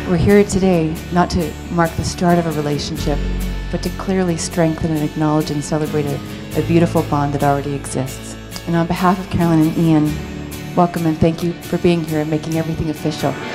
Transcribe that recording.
We're here today not to mark the start of a relationship, but to clearly strengthen and acknowledge and celebrate a beautiful bond that already exists. And on behalf of Carolyn and Ian, welcome and thank you for being here and making everything official.